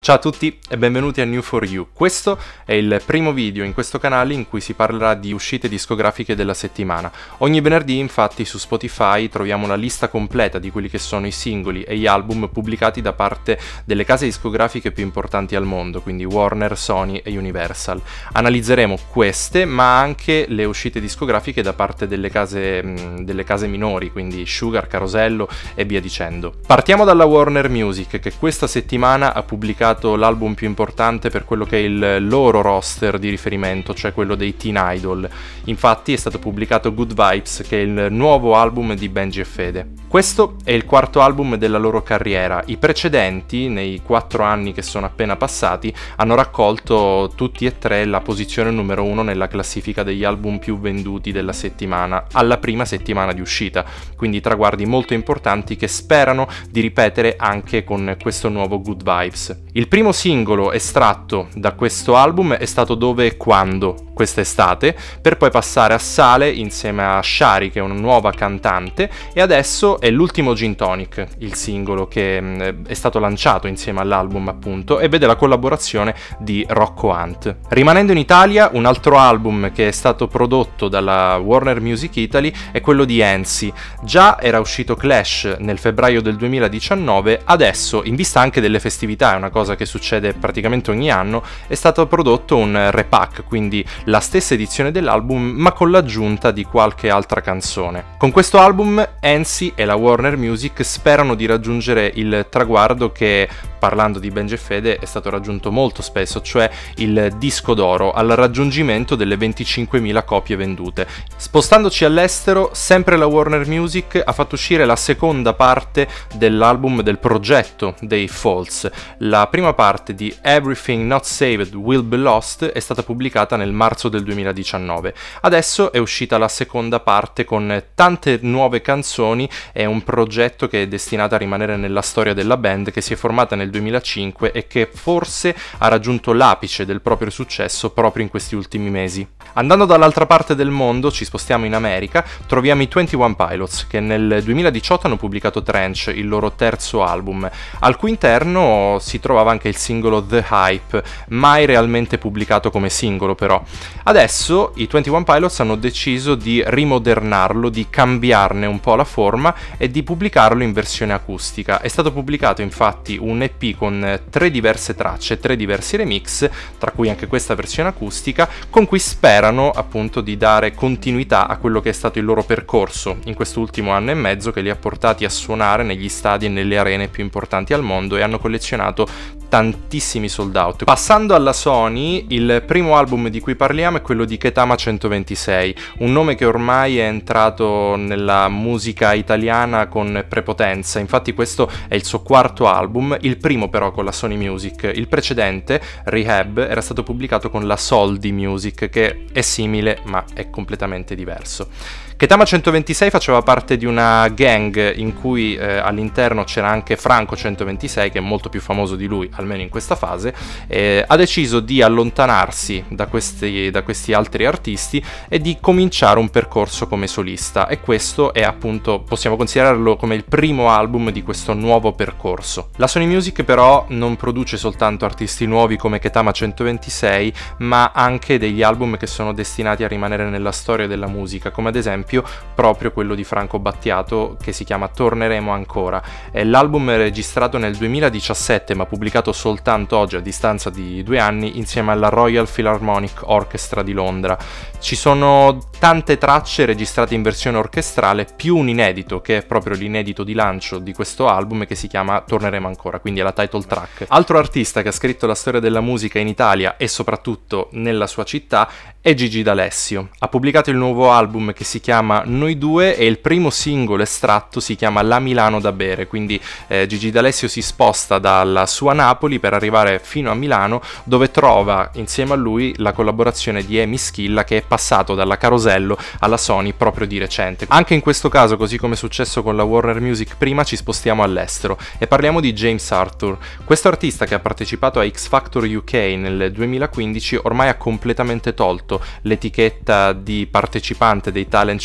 Ciao a tutti e benvenuti a New For You. Questo è il primo video in questo canale in cui si parlerà di uscite discografiche della settimana. Ogni venerdì infatti su Spotify troviamo una lista completa di quelli che sono i singoli e gli album pubblicati da parte delle case discografiche più importanti al mondo, quindi Warner, Sony e Universal. Analizzeremo queste ma anche le uscite discografiche da parte delle case minori, quindi Sugar, Carosello e via dicendo. Partiamo dalla Warner Music, che questa settimana ha pubblicato l'album più importante per quello che è il loro roster di riferimento, cioè quello dei Teen Idol. Infatti è stato pubblicato Good Vibes, che è il nuovo album di Benji e Fede. Questo è il quarto album della loro carriera. I precedenti, nei 4 anni che sono appena passati, hanno raccolto tutti e tre la posizione numero 1 nella classifica degli album più venduti della settimana, alla prima settimana di uscita, quindi traguardi molto importanti che sperano di ripetere anche con questo nuovo Good Vibes. Il primo singolo estratto da questo album è stato Dove e Quando, quest'estate, per poi passare a Sale insieme a Shari, che è una nuova cantante, e adesso è l'ultimo Gin Tonic, il singolo che è stato lanciato insieme all'album appunto, e vede la collaborazione di Rocco Hunt. Rimanendo in Italia, un altro album che è stato prodotto dalla Warner Music Italy è quello di Ensi. Già era uscito Clash nel febbraio del 2019, adesso, in vista anche delle festività, è una cosa che succede praticamente ogni anno, è stato prodotto un repack, quindi la stessa edizione dell'album ma con l'aggiunta di qualche altra canzone. Con questo album Ensi e la Warner Music sperano di raggiungere il traguardo che, parlando di Benji e Fede, è stato raggiunto molto spesso, cioè il disco d'oro, al raggiungimento delle 25.000 copie vendute. Spostandoci all'estero, sempre la Warner Music ha fatto uscire la seconda parte dell'album del progetto dei Falls. La prima parte di Everything Not Saved Will Be Lost è stata pubblicata nel marzo del 2019. Adesso è uscita la seconda parte con tante nuove canzoni. È un progetto che è destinato a rimanere nella storia della band, che si è formata nel 2005 e che forse ha raggiunto l'apice del proprio successo proprio in questi ultimi mesi. Andando dall'altra parte del mondo, ci spostiamo in America, troviamo i 21 Pilots, che nel 2018 hanno pubblicato Trench, il loro terzo album, al cui interno si trovava anche il singolo The Hype, mai realmente pubblicato come singolo però. Adesso i 21 Pilots hanno deciso di rimodernarlo, di cambiarne un po' la forma e di pubblicarlo in versione acustica. È stato pubblicato infatti un EP con 3 diverse tracce, 3 diversi remix, tra cui anche questa versione acustica, con cui sperano appunto di dare continuità a quello che è stato il loro percorso in quest'ultimo anno e mezzo, che li ha portati a suonare negli stadi e nelle arene più importanti al mondo, e hanno collezionato tantissimi sold out. Passando alla Sony, il primo album di cui parliamo è quello di Ketama 126, un nome che ormai è entrato nella musica italiana con prepotenza. Infatti questo è il suo quarto album, il primo però con la Sony Music. Il precedente, Rehab, era stato pubblicato con la Soldi Music, che è simile ma è completamente diverso. Ketama 126 faceva parte di una gang in cui all'interno c'era anche Franco 126, che è molto più famoso di lui, almeno in questa fase. Ha deciso di allontanarsi da questi altri artisti e di cominciare un percorso come solista, e questo è appunto, possiamo considerarlo come il primo album di questo nuovo percorso. La Sony Music però non produce soltanto artisti nuovi come Ketama 126, ma anche degli album che sono destinati a rimanere nella storia della musica, come ad esempio proprio quello di Franco Battiato, che si chiama Torneremo Ancora. È l'album registrato nel 2017 ma pubblicato soltanto oggi, a distanza di 2 anni, insieme alla Royal Philharmonic Orchestra di Londra. Ci sono tante tracce registrate in versione orchestrale, più un inedito, che è proprio l'inedito di lancio di questo album, che si chiama Torneremo Ancora, quindi è la title track. Altro artista che ha scritto la storia della musica in Italia e soprattutto nella sua città è Gigi D'Alessio. Ha pubblicato il nuovo album che si chiama Noi Due e il primo singolo estratto si chiama La Milano da bere, quindi Gigi D'Alessio si sposta dalla sua Napoli per arrivare fino a Milano, dove trova insieme a lui la collaborazione di Emi Schilla, che è passato dalla Carosello alla Sony proprio di recente. Anche in questo caso, così come è successo con la Warner Music prima, ci spostiamo all'estero e parliamo di James Arthur. Questo artista, che ha partecipato a X Factor UK nel 2015, ormai ha completamente tolto l'etichetta di partecipante dei talent show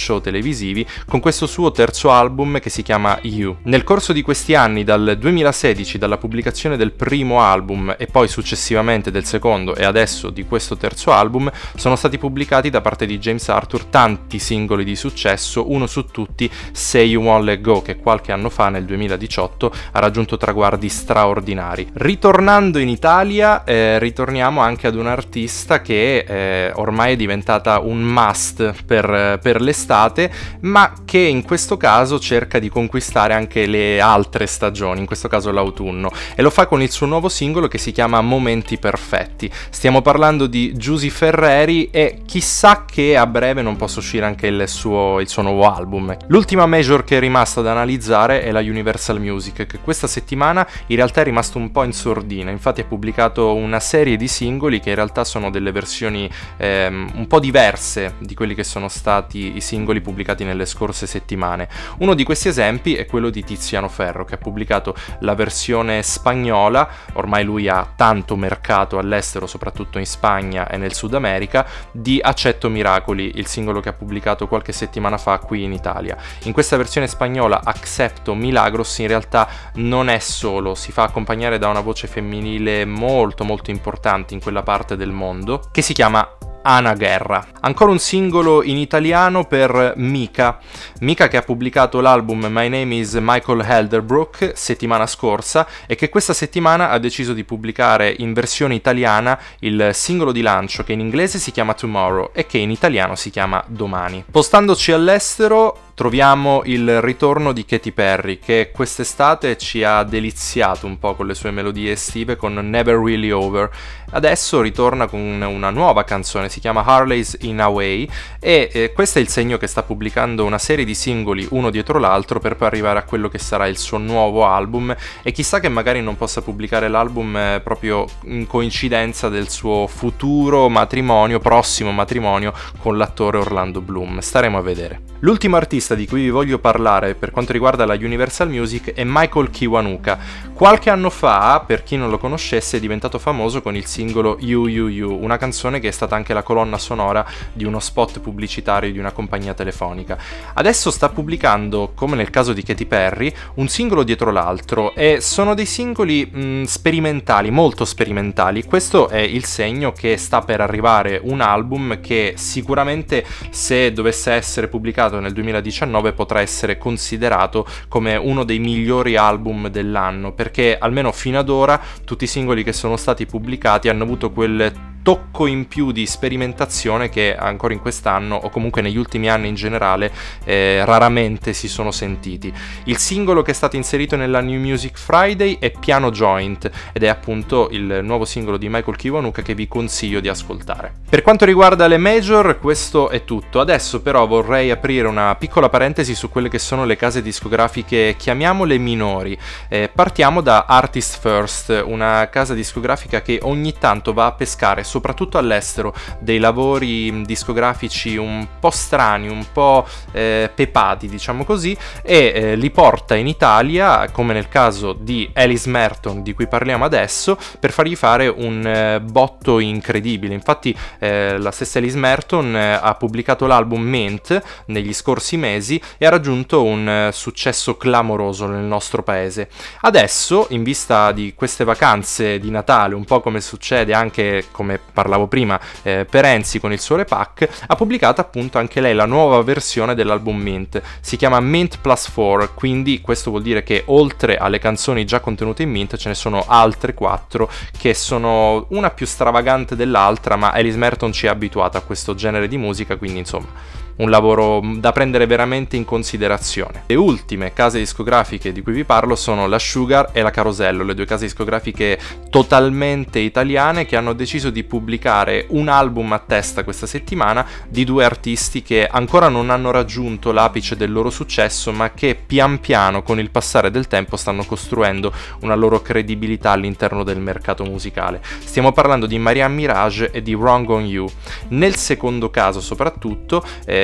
show televisivi con questo suo terzo album che si chiama You. Nel corso di questi anni, dal 2016, dalla pubblicazione del primo album e poi successivamente del secondo e adesso di questo terzo album, sono stati pubblicati da parte di James Arthur tanti singoli di successo, uno su tutti Say You Won't Let Go, che qualche anno fa, nel 2018, ha raggiunto traguardi straordinari. Ritornando in Italia, ritorniamo anche ad un artista che ormai è diventata un must per l'estate, ma che in questo caso cerca di conquistare anche le altre stagioni, in questo caso l'autunno, e lo fa con il suo nuovo singolo che si chiama Momenti Perfetti. Stiamo parlando di Giusy Ferreri e chissà che a breve non possa uscire anche il suo nuovo album. L'ultima major che è rimasta da analizzare è la Universal Music, che questa settimana in realtà è rimasto un po' in sordina. Infatti ha pubblicato una serie di singoli che in realtà sono delle versioni un po' diverse di quelli che sono stati i singoli pubblicati nelle scorse settimane. Uno di questi esempi è quello di Tiziano Ferro, che ha pubblicato la versione spagnola. Ormai lui ha tanto mercato all'estero, soprattutto in Spagna e nel Sud America, di Accetto Miracoli, il singolo che ha pubblicato qualche settimana fa qui in Italia. In questa versione spagnola Accepto Milagros in realtà non è solo, si fa accompagnare da una voce femminile molto molto importante in quella parte del mondo, che si chiama Ana Guerra. Ancora un singolo in italiano per Mika che ha pubblicato l'album My Name is Michael Helderbrook settimana scorsa e che questa settimana ha deciso di pubblicare in versione italiana il singolo di lancio, che in inglese si chiama Tomorrow e che in italiano si chiama Domani. Spostandoci all'estero, troviamo il ritorno di Katy Perry, che quest'estate ci ha deliziato un po' con le sue melodie estive con Never Really Over. Adesso ritorna con una nuova canzone, si chiama Harley's in a Way, e questo è il segno che sta pubblicando una serie di singoli uno dietro l'altro per poi arrivare a quello che sarà il suo nuovo album, e chissà che magari non possa pubblicare l'album proprio in coincidenza del suo futuro matrimonio, prossimo matrimonio con l'attore Orlando Bloom. Staremo a vedere. L'ultimo artista di cui vi voglio parlare per quanto riguarda la Universal Music è Michael Kiwanuka. Qualche anno fa, per chi non lo conoscesse, è diventato famoso con il singolo You You You, una canzone che è stata anche la colonna sonora di uno spot pubblicitario di una compagnia telefonica. Adesso sta pubblicando, come nel caso di Katy Perry, un singolo dietro l'altro, e sono dei singoli sperimentali, molto sperimentali. Questo è il segno che sta per arrivare un album che sicuramente, se dovesse essere pubblicato nel 2019, potrà essere considerato come uno dei migliori album dell'anno, perché almeno fino ad ora tutti i singoli che sono stati pubblicati hanno avuto quel tocco in più di sperimentazione che ancora in quest'anno, o comunque negli ultimi anni in generale, raramente si sono sentiti. Il singolo che è stato inserito nella New Music Friday è Piano Joint, ed è appunto il nuovo singolo di Michael Kiwanuka che vi consiglio di ascoltare. Per quanto riguarda le major, questo è tutto. Adesso però vorrei aprire una piccola parentesi su quelle che sono le case discografiche, chiamiamole minori. Partiamo da Artist First, una casa discografica che ogni tanto va a pescare, soprattutto all'estero, dei lavori discografici un po' strani, un po' pepati, diciamo così, e li porta in Italia, come nel caso di Alice Merton, di cui parliamo adesso, per fargli fare un botto incredibile. Infatti la stessa Alice Merton ha pubblicato l'album Mint negli scorsi mesi e ha raggiunto un successo clamoroso nel nostro paese. Adesso, in vista di queste vacanze di Natale, un po' come succede anche, come parlavo prima, per Enzi con il suo Repack, ha pubblicato appunto anche lei la nuova versione dell'album Mint. Si chiama Mint Plus 4, quindi questo vuol dire che oltre alle canzoni già contenute in Mint ce ne sono altre 4 che sono una più stravagante dell'altra, ma Alice Merton ci ha abituato a questo genere di musica, quindi insomma un lavoro da prendere veramente in considerazione. Le ultime case discografiche di cui vi parlo sono la Sugar e la Carosello, le due case discografiche totalmente italiane che hanno deciso di pubblicare un album a testa questa settimana di due artisti che ancora non hanno raggiunto l'apice del loro successo, ma che pian piano con il passare del tempo stanno costruendo una loro credibilità all'interno del mercato musicale. Stiamo parlando di Marianne Mirage e di Wrong on You. Nel secondo caso soprattutto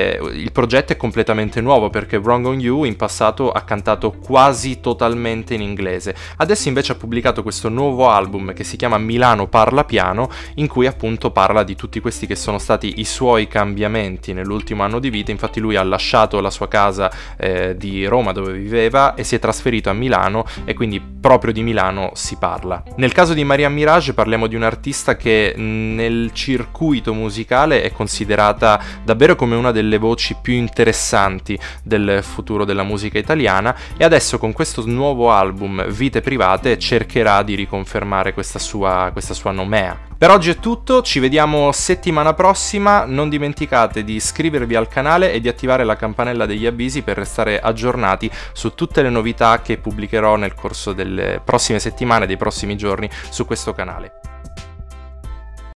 il progetto è completamente nuovo, perché Wrong on You in passato ha cantato quasi totalmente in inglese. Adesso invece ha pubblicato questo nuovo album che si chiama Milano parla piano, in cui appunto parla di tutti questi che sono stati i suoi cambiamenti nell'ultimo anno di vita. Infatti lui ha lasciato la sua casa di Roma dove viveva e si è trasferito a Milano, e quindi proprio di Milano si parla. Nel caso di Marianne Mirage parliamo di un artista che nel circuito musicale è considerata davvero come una delle voci più interessanti del futuro della musica italiana, e adesso con questo nuovo album Vite Private cercherà di riconfermare questa sua nomea. Per oggi è tutto, ci vediamo settimana prossima, non dimenticate di iscrivervi al canale e di attivare la campanella degli avvisi per restare aggiornati su tutte le novità che pubblicherò nel corso delle prossime settimane, dei prossimi giorni su questo canale.